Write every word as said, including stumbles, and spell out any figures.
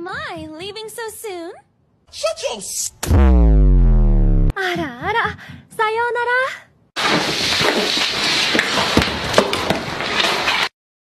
my, leaving so soon? Shut your s- あらあら、